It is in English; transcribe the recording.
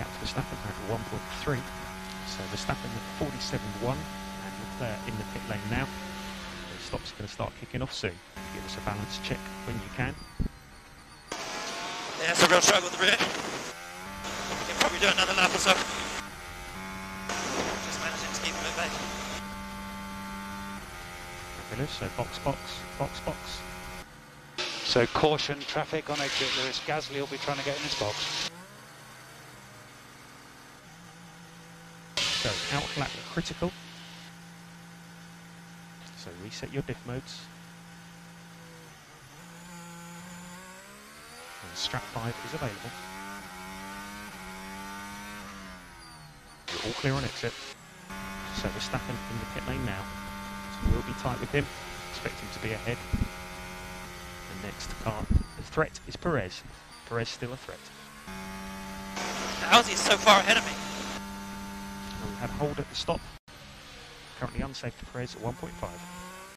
gap to Verstappen at 1.3. So Verstappen at 47.1 and Leclerc in the pit lane now. The stop's going to start kicking off soon. Give us a balance check when you can. Yeah, it's a real struggle at the rear. We can probably do another lap or so. Just managing to keep him at bay. Fabulous, so box, box, box, box. So caution traffic on exit Lewis. Gasly will be trying to get in his box. So out lap critical. So reset your diff modes. And strap 5 is available. You're all clear on exit. So Verstappen in the pit lane now. So we'll be tight with him. Expect him to be ahead. The next car, the threat is Perez. Perez still a threat. How's he so far ahead of me? We had hold at the stop. Currently unsafe to Perez at 1.5.